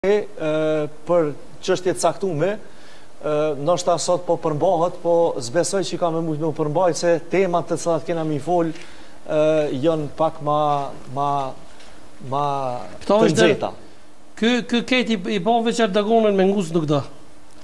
për çështje të caktuara, ndoshta sot po përmbahet, po zbesoj që ka më shumë më përmbajt se temat të cilat kena mi fol janë pak ma të nxehta. Ky keti i bën veç Erdoganën me nguz nuk do.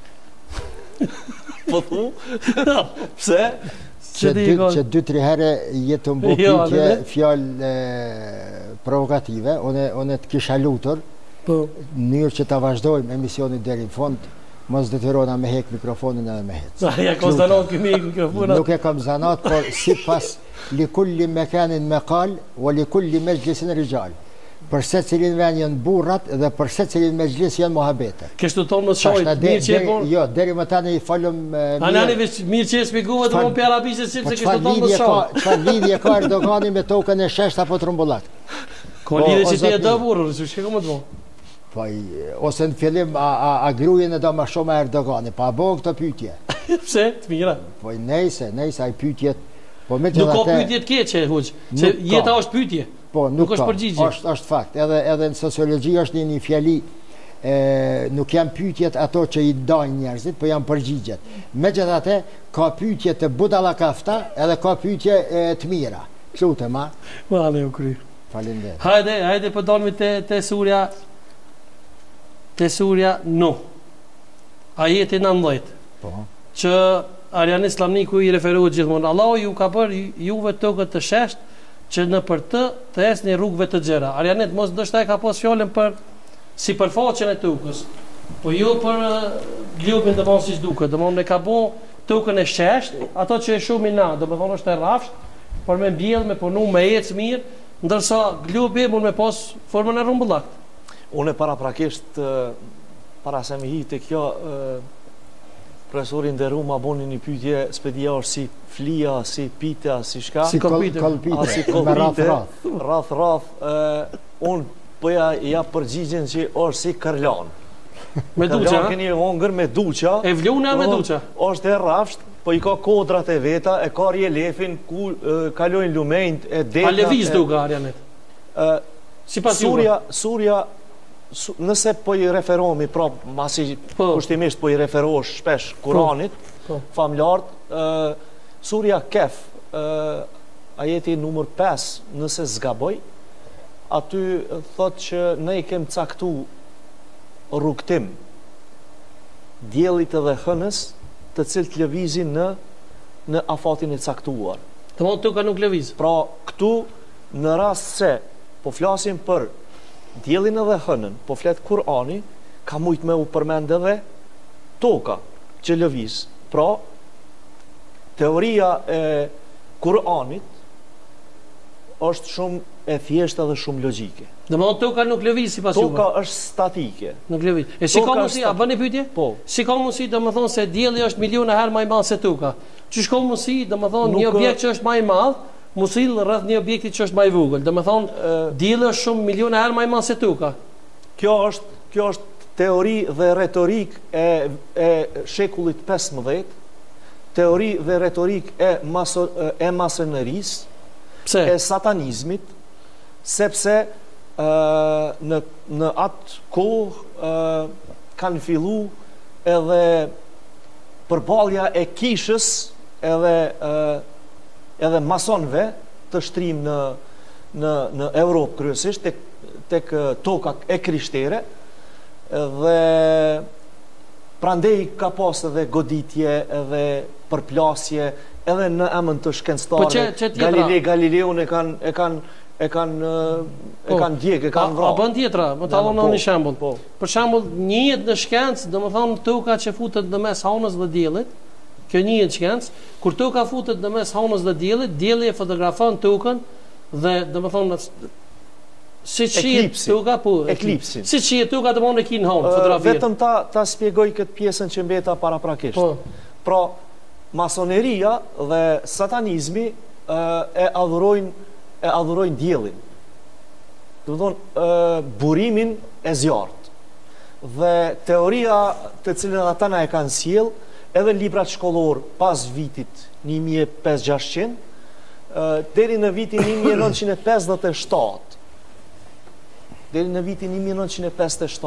Po thu? Pse? Që 2-3 herë jetë më pyetje fjalë provokative, unë të kisha lutur, në mënyrë që ta vazhdojmë emisionin deri në fund, mos detyrona me hek mikrofonin edhe me hec. Ja ka zanat kimi mikrofonat. Nuk e kam zanat, por sipas likulli mekanin meqal wa likulli mejlisin rijal. Për secilin vend janë burrat dhe për secilin mejlis janë muhabete. Kështu tonë mos shojt, mirë që e bon. Jo, deri më tani i falëm Anani mirë që e shpjegova të për arabisht sepse kështu tonë mos shojt. Çfarë lidhje ka Erdogani me tokën e shesht apo trumbullak? Ka lidhje që ti e do burrë, çka më të bon? Po, ose në fillim, a grujën e do ma shumë a Erdogani, pa bo këto pytje. Pse? Të mira? Po, nejse, a i pytjet... Nuk ka pytjet keqe, huq, se jeta është pytje, nuk është përgjigje. është fakt, edhe në sociologi është një fjali, nuk janë pytjet ato që i dajnë njerëzit, po janë përgjigjet. Megjithatë, ka pytje të budalla kafta, edhe ka pytje të mira. Kështu të ma? Vale, u kry. Faleminderit. Hajde, po dalmi te surja... Te surja no. Ajeti 19. Që Arian Islamniku i referohet gjithmonë. Allahu ju ka bërë juve tokë të shesht që në për të esni rrugëve të gjera. Arianet mos ndoshta e ka pas fjalën për sipërfaqen e tokës. Po jo për globin domon siç duket. Domon e ka bën tokën e shesht, ato që e shumë na, domethënë është e rrafsh, por me mbjell, me punu, me ecë mirë, ndërsa globi mund me pas formën e rrumbullakt. Unë paraprakisht, para se me hi të kjo, profesorin dhe ma boni një pytje, spedia është si flia, si pita, si shka? Si kolpite, me rath. Unë pëja ja përgjigjen që është si kërlan. Me duqa? Kërlan këni hongër me duqa. E vluna me duqa? është e rafsht, po i ka kodrat e veta, e ka rjelefin, ku kalojnë lumejnë, e deta... A leviz duka, Arianet? Si pas Surja, nëse po i referohemi prap masi kushtimisht po i referohesh shpesh Kuranit famlart, surja Kef, ajeti numër 5, nëse zgaboj, aty thot që ne i kem caktu rrugtim diellit edhe hënës, të cilët lëvizin në afatin e caktuar. Të mund toka nuk lëviz. Pra këtu në rast se po flasim për diellin edhe hënën, po flet Kurani, ka mujt me u përmend edhe toka që lëviz. Pra, teoria e Kuranit është shumë e thjeshtë dhe shumë logjike. Domethënë toka nuk lëviz sipas juve. Toka është statike. Nuk lëviz. E si ka mundsi, a bëni pyetje? Po. Si ka mundsi domethënë se dielli është miliona herë më i madh se toka? Çish ka mundsi domethënë një objekt që është më i madh musil rreth një objekti që është më i vogël. Domethënë dielli është shumë miliona herë më i madh se toka. Kjo është teori dhe retorik e shekullit 15, teori dhe retorik e masonerisë, e satanizmit, sepse në atë kohë kanë fillu edhe përballja e kishës edhe masonve të shtrim në Europë kryesisht tek toka e krishtere, dhe prandej ka pas edhe goditje edhe përplasje edhe në emën të shkencëtarëve. Galileun e kanë djegë, e kanë vrarë. A bën tjetra, më tallon një shembull. Për shembull, njihet në shkencë, domethënë toka që futet në mes hanës dhe diellit, kjo njihet shkencë, kur toka futet në mes hanës dhe diellit, dielli e fotografon tokën dhe domethënë siç shihet toka eklipsin. Siç shihet toka domon e kin hanë fotografi. Vetëm ta shpjegoj këtë pjesën që mbeta paraprakisht. Pra, masoneria dhe satanizmi e adhurojnë diellin. Do të thonë burimin e zjarrt. Dhe teoria të cilën ata na e kanë sjell, edhe librat shkollor pas vitit 1500 deri në vitin 1957. Deri në vitin 1957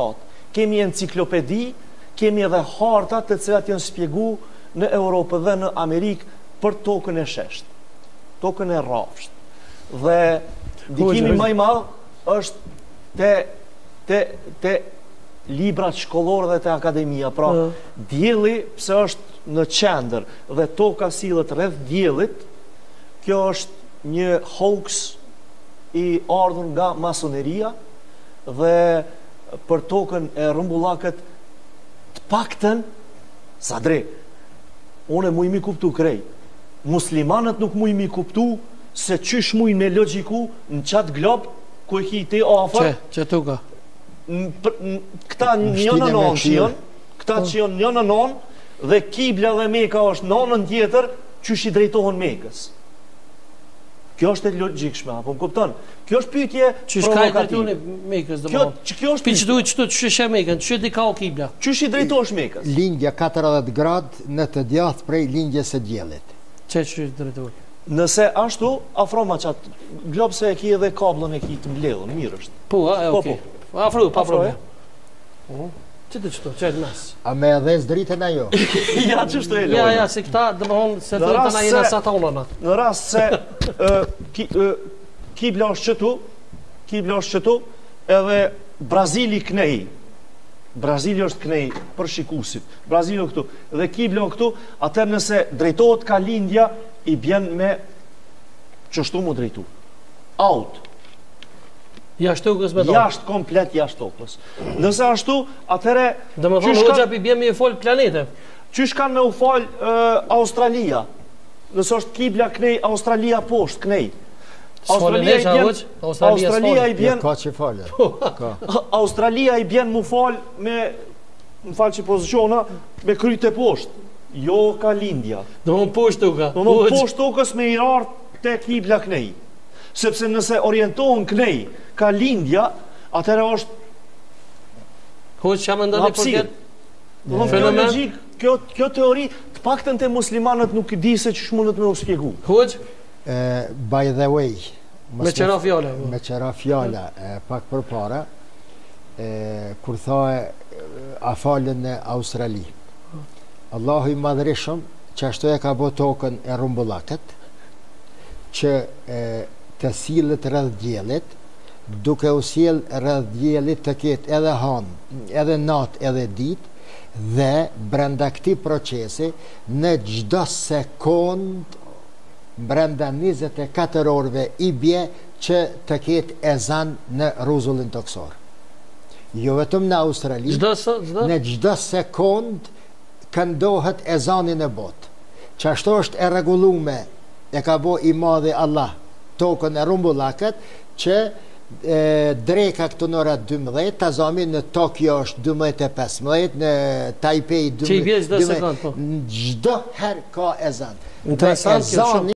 kemi enciklopedi, kemi edhe harta të cilat janë shpjegu në Europë dhe në Amerikë për tokën e shesht, tokën e rrafsht. Dhe ndikimi më i madh është te librat shkollore dhe te akademia. Pra, dielli pse është në qendër dhe toka sillet rreth diellit, kjo është një hoax i ardhur nga masoneria dhe për tokën e rrumbullakët të paktën Sadre, unë mu imi kuptu krejt. Muslimanët nuk mu imi kuptu se qysh mu me logiku në qatë glob ku e ki ti afer. Që tuka? Këta njën në non që jën, këta që jën njën në non, dhe Kibla dhe Meka është nonën tjetër, qysh i drejtohen Mekës. Kjo është e logjikshme, apo më kupton? Kjo është pyetje provokative. Mekës, kjo është pyetje duhet çto çysh e Mekën, çysh di ka o Kibla. Çysh i drejtohesh Mekës? Lindja 40 gradë në të djathtë prej lindjes së diellit. Çysh drejtohet? Nëse ashtu, afro ma qatë, globë se e ki edhe kablën e ki të mbledhën, mirë është. Po, okay. Afro, pa problem. Qëtë qëto, qëtë mes. A me edhe s'dritën ajo? Ja, qështu e lojnë. Ja, si këta, dhe më honë, se të na jena sa ta ullonat. Në rast se Kibla është qëtu, edhe Brazili knej. Brazili është knej për shikusit. Brazili këtu. Dhe Kibla këtu, atër nëse drejtohet ka lindja, i bjen me qështu mu drejtu. Out. Jashtë tokës me tonë. Jashtë, komplet jashtë tokës. Nëse ashtu, atëre... Dhe më thonë, hoxha pi bje me i folë planete. Qysh kanë me u falë Australia? Nëse është Kibla knej, Australia poshtë knej. Australia i bjen... Ka që falë. Australia i bjen mu falë me... Më falë që poziciona, me kryte poshtë. Jo ka lindja. Dhe më poshtë toka. Dhe më poshtë tokës me i rartë te Kibla knej. Sepse nëse orientohen knej ka lindja, atëra është hoqë që më ndoni për këtë kjo teori të paktën të muslimanët nuk di se që shmundet me u spjegu. Hoqë? By the way, me qëra fjalla. Me qëra fjalla, pak për para, kur thae a falën në Australi. Allahu i madhrishëm, që ashtu e ka bo tokën e rumbullakët, që të sillet rreth diellit, duke u sjell rreth diellit të ketë edhe hanë, edhe natë, edhe ditë, dhe brenda këtij procesi në çdo sekond brenda 24 orëve i bie që të ketë ezan në rrezullin toksor. Jo vetëm në Australi, në çdo sekond këndohet ezanin e botë. Që ashtu është e rregulluar, e ka bo i madhi Allah tokën e rumbullakët, që dreka këtu në orët 12, Tazami në Tokyo është 12:15, në Taipei 12, në gjdo her ka ezan. Interesant kjo shumë.